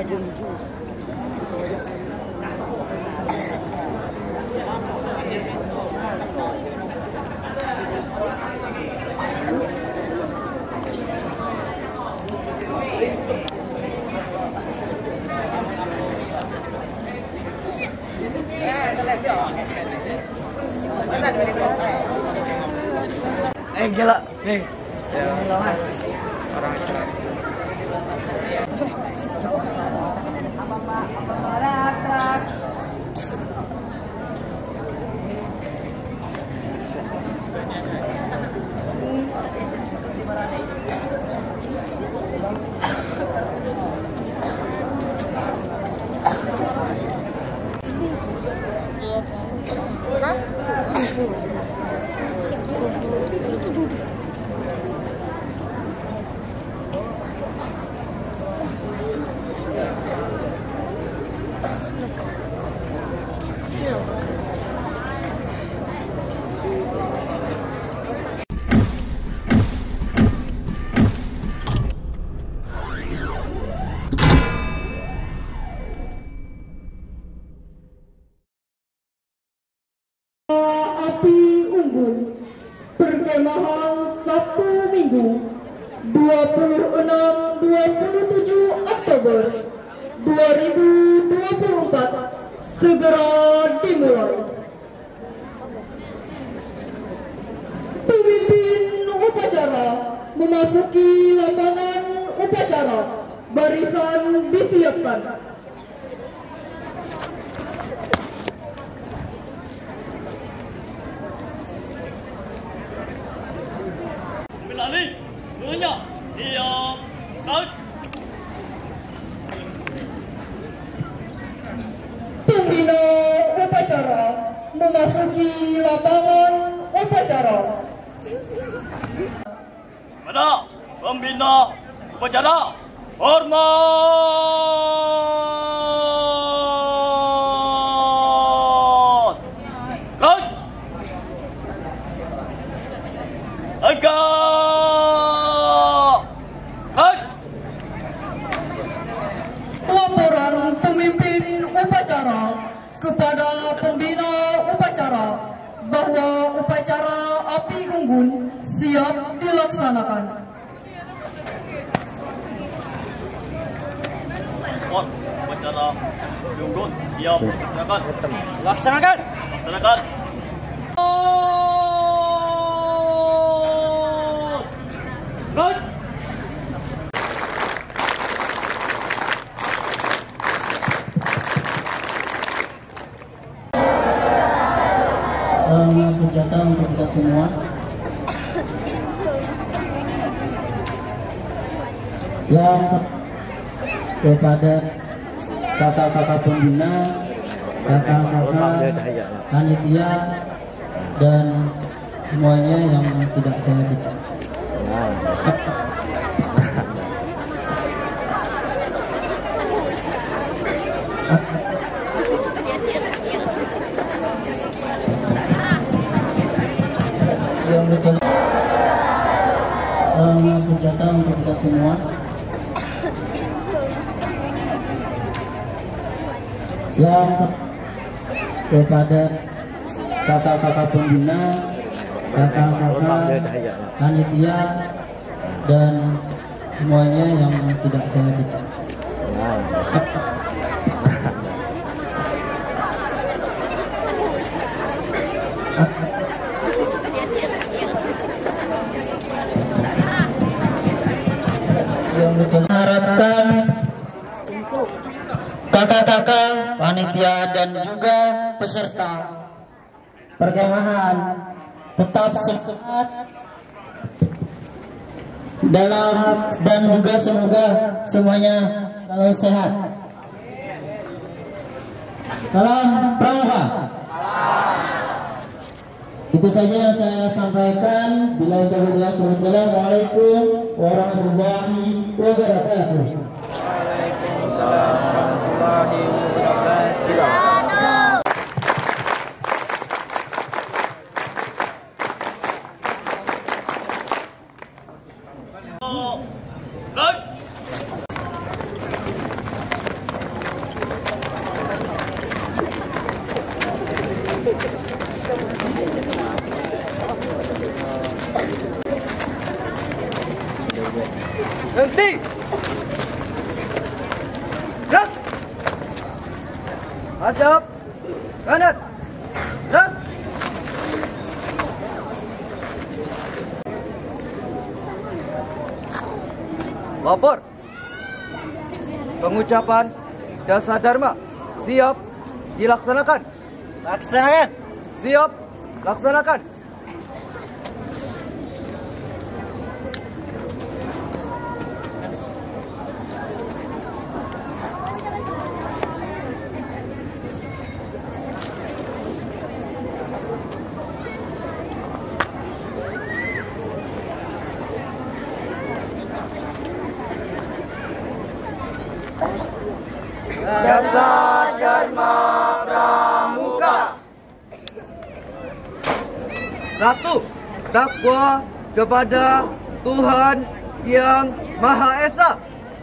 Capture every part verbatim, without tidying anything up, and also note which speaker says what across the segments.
Speaker 1: Eh gila, nih.
Speaker 2: Ya, orang Islam.
Speaker 3: Api Unggun perkemahan Sabtu Minggu dua puluh enam dua puluh tujuh Oktober dua ribu dua puluh empat segera dimulai. Pemimpin upacara memasuki lapangan upacara, barisan disiapkan.
Speaker 4: Berlari, banyak, diam, out.
Speaker 3: Pembina upacara memasuki lapangan upacara.
Speaker 4: Mana pembina upacara? Hormat. Out. Agak. Out.
Speaker 3: Laporan pemimpin upacara kepada pembina upacara bahwa upacara api unggun siap dilaksanakan.
Speaker 4: Oh, upacara Unggun siap laksanakan. Laksanakan. Laksanakan. Out.
Speaker 5: Salam sejahtera untuk kita semua. Yang kepada kakak-kakak pembina, kakak-kakak panitia, dan semuanya yang tidak saya bisa. Yang salam sejahtera untuk kita semua. Yang kepada kakak-kakak pembina, kakak-kakak panitia, dan semuanya yang tidak saya bisa. Harapkan kakak-kakak panitia dan juga peserta perkemahan tetap semangat dalam dan juga semoga semuanya selalu sehat. Salam pramuka. Itu saja yang saya sampaikan. Bila Wassalamualaikum warahmatullahi wabarakatuh.
Speaker 2: Waalaikumsalam warahmatullahi wabarakatuh.
Speaker 1: Berhenti. Gerak. Hadap. Kanan. Gerak. Lapor. Pengucapan Dasar Dharma siap dilaksanakan.
Speaker 2: Laksanakan.
Speaker 1: Siap laksanakan. Dasar Dharma Pramuka. Satu, takwa kepada Tuhan Yang Maha Esa.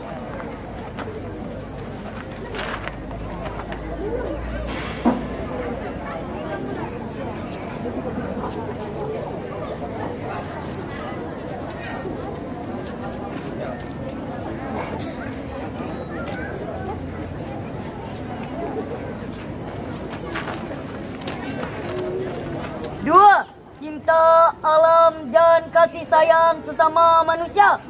Speaker 6: Dua, cinta alam dan kasih sayang sesama manusia.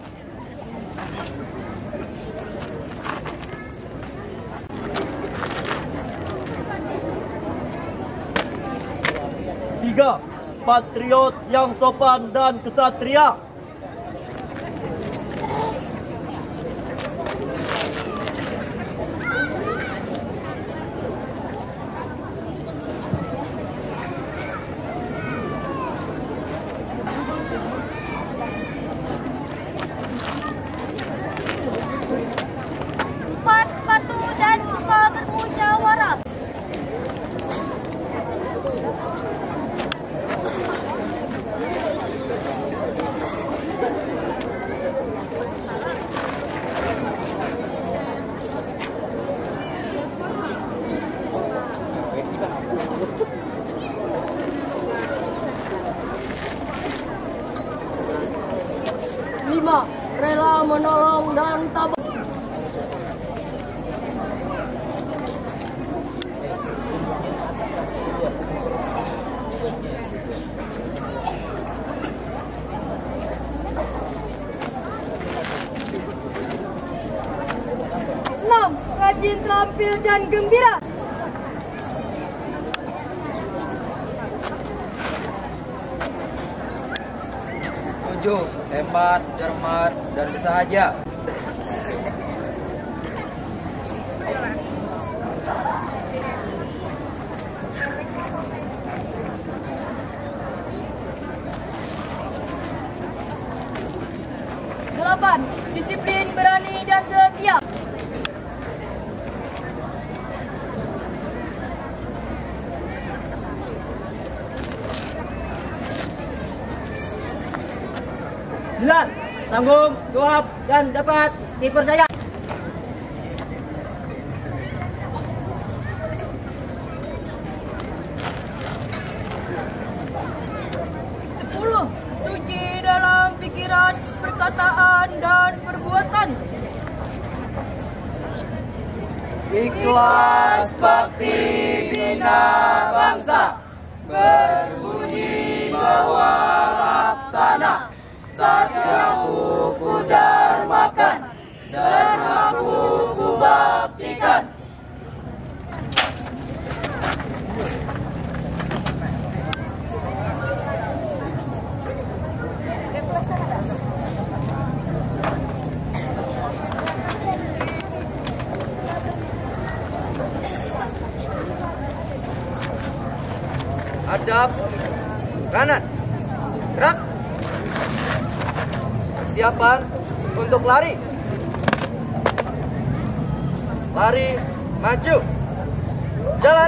Speaker 4: Tiga, patriot yang sopan dan kesatria.
Speaker 6: Empat, patuh dan suka bermusyawarah. Lima, rela menolong dan tabah. Enam, rajin, terampil dan gembira.
Speaker 1: Tujuh, hemat, cermat, dan bersahaja.
Speaker 6: Delapan, disiplin, berani dan setia.
Speaker 2: Sembilan, tanggung, jawab, dan dapat dipercaya.
Speaker 6: Sepuluh, suci dalam pikiran, perkataan, dan perbuatan.
Speaker 1: Ikhlas bakti bina bangsa, berbunyi bahwa laksana, satya ku dharmakan, dharmaku ku baktikan. Hadap kanan, gerak. Persiapan untuk lari. Lari, maju, jalan.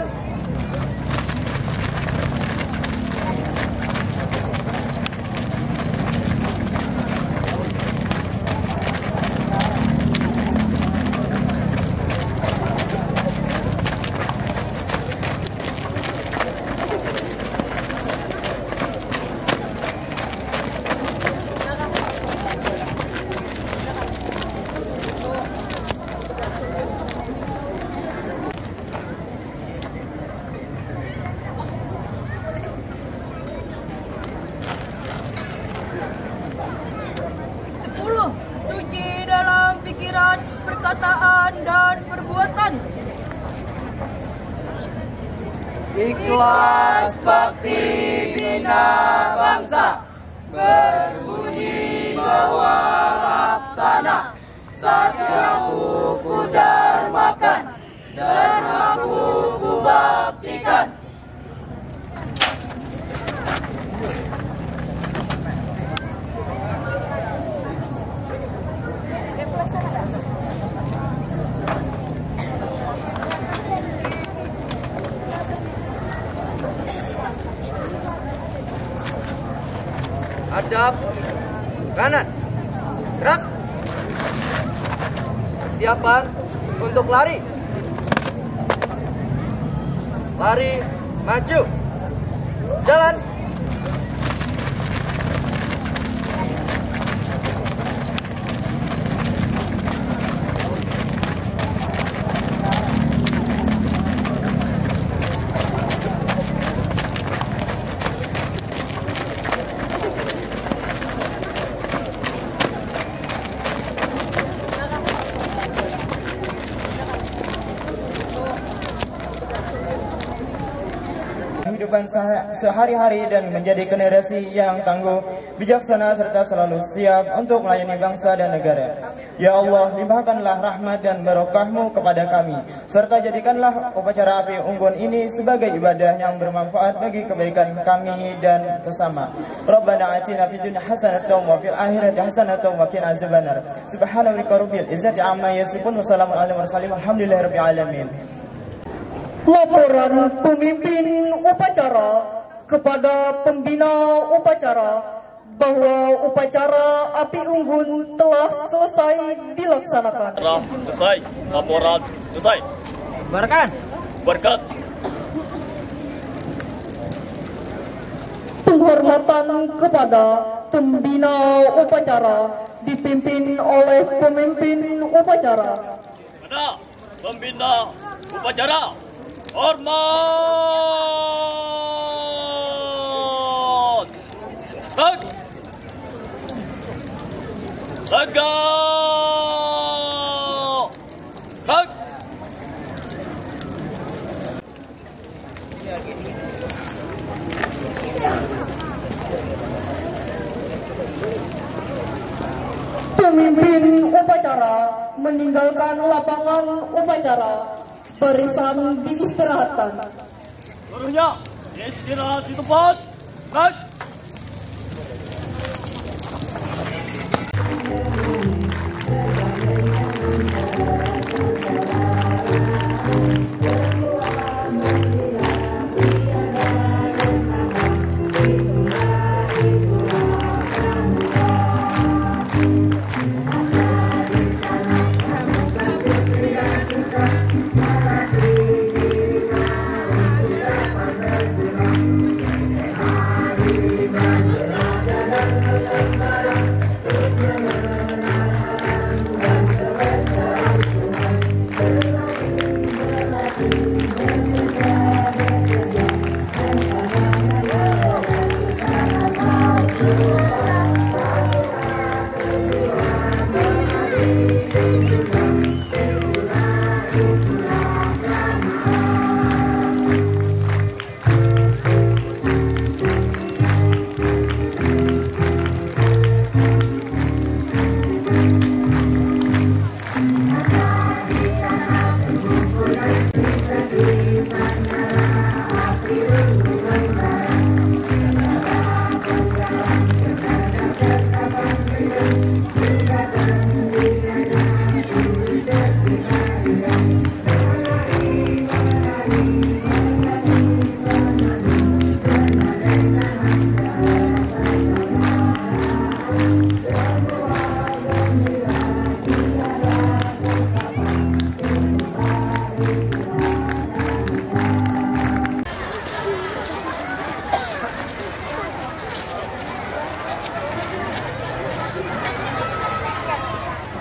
Speaker 6: perkataan dan perbuatan.
Speaker 1: Ikhlas bakti bina bangsa, berbunyi bahwa laksana, satya ku jarmakan, dharmaku ku baktikan. Hadap kanan, gerak. Persiapan untuk lari. Lari, maju, jalan.
Speaker 7: Kehidupan sehari-hari dan menjadi generasi yang tangguh, bijaksana serta selalu siap untuk melayani bangsa dan negara. Ya Allah, limpahkanlah rahmat dan barokah-Mu kepada kami, serta jadikanlah upacara api unggun ini sebagai ibadah yang bermanfaat bagi kebaikan kami dan sesama. Rabbana atina fid dunya hasanatan wa fil akhirati hasanatan wa qina azabannar. Subhanallah rabbil izzati amma yasifun wa salamun alal mursalin walhamdulillahirabbil alamin.
Speaker 3: Laporan pemimpin upacara kepada pembina upacara bahwa upacara api unggun telah selesai dilaksanakan.
Speaker 4: Telah selesai. Laporan selesai.
Speaker 2: Bubarkan.
Speaker 4: Berkat.
Speaker 3: Penghormatan kepada pembina upacara dipimpin oleh pemimpin upacara.
Speaker 4: Kepada pembina upacara, hormat. Hak. Tegak. Hak.
Speaker 3: Pemimpin upacara meninggalkan lapangan upacara. Barisan diistirahatkan.
Speaker 4: Seluruhnya istirahat di tempat. Hak.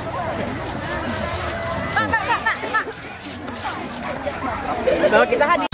Speaker 6: Bahwa kita hadir.